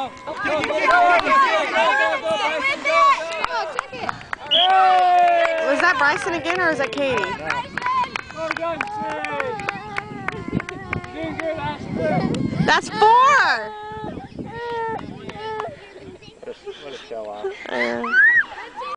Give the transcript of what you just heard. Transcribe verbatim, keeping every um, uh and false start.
Was that Bryson again, or is that Katie? That's four!